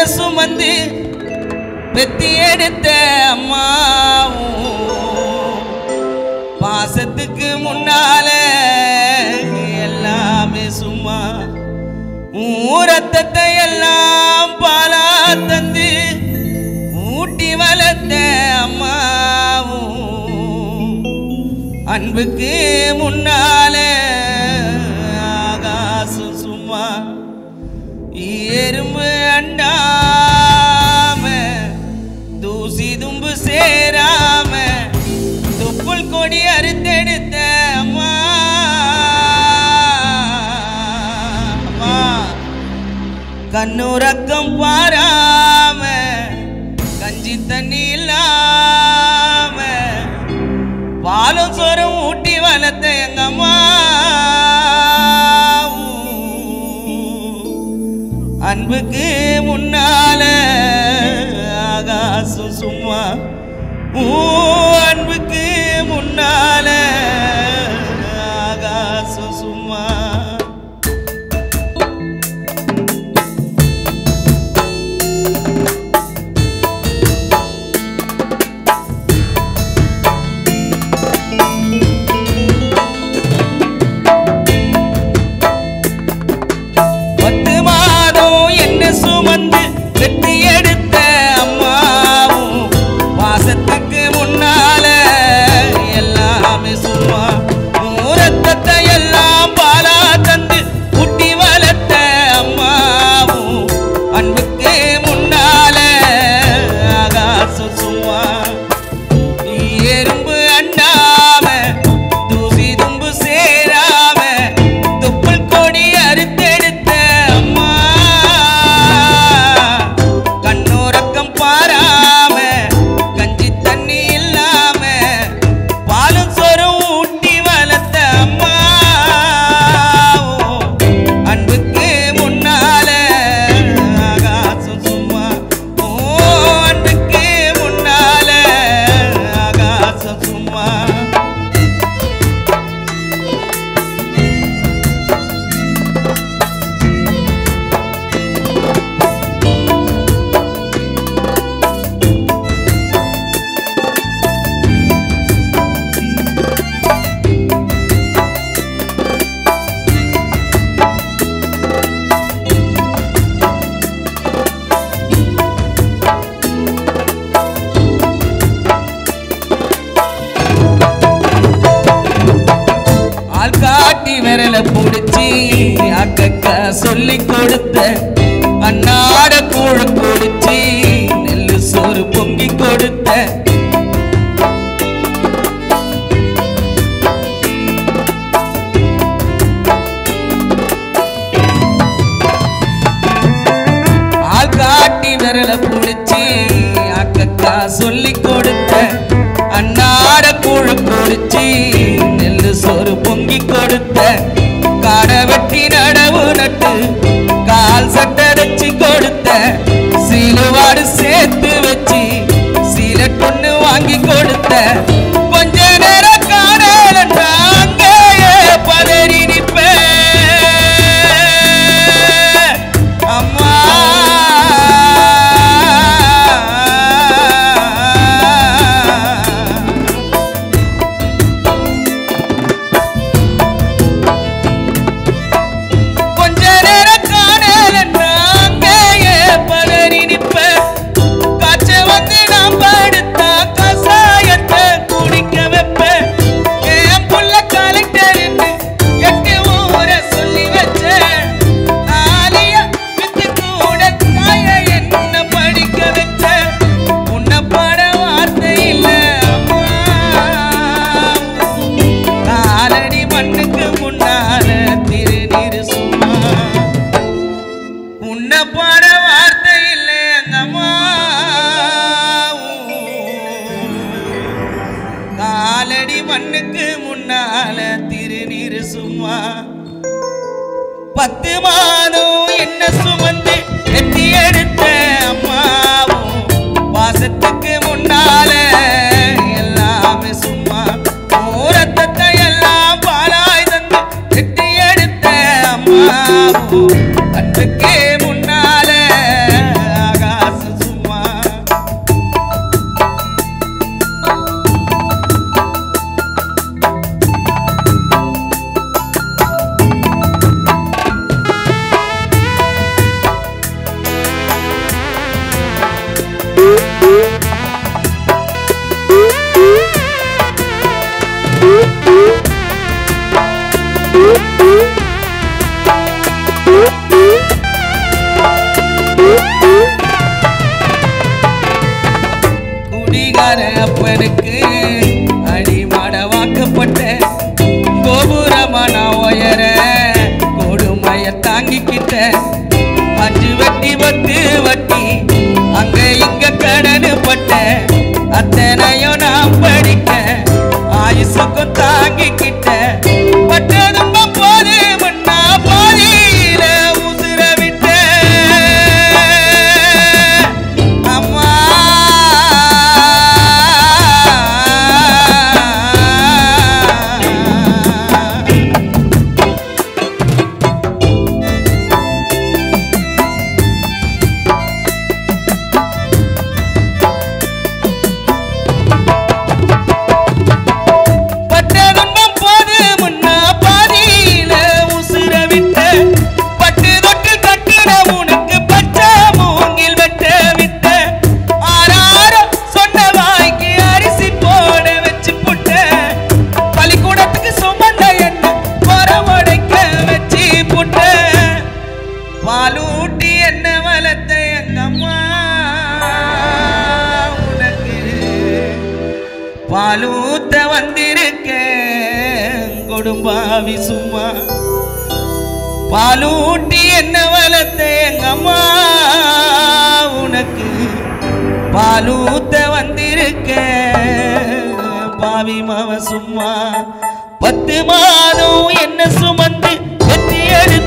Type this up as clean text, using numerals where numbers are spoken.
சுமந்து பெத்தி எடுத்த அம்மாவும் பாசத்துக்கு முன்னால எல்லாமே சும்மா ரத்தத்தை எல்லாம் பாலா தந்து ஊட்டி வளர்த்த அம்மாவும் அன்புக்கு முன்னால ஆகாசம் சும்மா எறும்பு அண்டாம தூசி தும்பு சேராம துப்புள் கொடி அறுத்தெடுத்த அம்மா கண்ணுறக்கம் பாராம கஞ்சி தண்ணி இல்லாம பாலும் சோறும் ஊட்டி வளர்த்த எங்க அம்மா அன்புக்கு முன்னால ஆகாசம் சும்மா அன்புக்கு முன்னால ஆகாசம் சும்மா சுமந்து வெட்டி எடுத்த அம்மாவும் வாசத்துக்கு முன்னால எல்லாமே சும்மா ரத்தத்தை எல்லாம் பாலா தந்து ஊட்டி வளர்த்த அம்மாவும் அன்புக்கு முன்னால ஆகாசம் சும்மா எறும்பு அண்டாம தூசி தும்பு சேராம துப்புள் கொடி அறுத்தெடுத்த அம்மா பாராம கஞ்சி தண்ணி இல்லாம பாலும் சோறும் ஊட்டி வளர்த்த அம்மா அன்புக்கு முன்னால ஆகாசம் சும்மா அன்புக்கு முன்னால ஆகாசம் சும்மா காட்டி விரல புடிச்சி அக்கா சொல்லி கொடுத்த அன்னாட கூழ குடிச்சி நெல்லு சோறு பொங்கி கொடுத்த ஆள் காட்டி விரல புடிச்சி அக்கா சொல்லி கொடுத்த அன்னாட கூழ குடிச்சி நெல்லு சோறு பொங்கி கொடுத்த காடை வெட்டி நடவு நட்டு கால் சட்டை வச்சு கொடுத்த சீலுவாடு சேர்த்து வச்சு சீலை பொண்ணு வாங்கி கொடுத்த கொஞ்ச நேரம் காணல நாங்கே பதறி நிப்பேன் அம்மா மண்ணுக்கு முன்னால திருநீரு சும்மா 10 மாதம் என்ன சுமந்து வெட்டி எடுத்த அம்மாவும் பாசத்துக்கு முன்னால எல்லாமே சும்மா ரத்தத்தை எல்லாம் பாலாய் தந்து வெட்டி எடுத்த அம்மாவும் அன்புக்கு முன்னால கண்ணனுக்கு அடிமாட வாக்கப்பட்ட கோபுரமான உயர கொடுமைய தாங்கிக்கிட்ட 5 வட்டி 10 வட்டி அங்க இங்க கடனு பட்ட அத்தனையும் நான் படிக்க ஆயுசுக்கும் தாங்கிக்கிட்ட பட்டதும் போது மண்ணா பாதியில உசுர விட்ட அம்மா பாலூட்டி என்ன வளர்த்த எங்கம்மா உனக்கு பாலூத்த வந்திருக்க கொடும்பாவி சும்மா பாலூட்டி என்ன வளர்த்த எங்கம்மா உனக்கு பாலூத்த வந்திருக்க பாவி மாவ சும்மா 10 மாதம் என்ன சுமந்து வெற்றி எடுத்து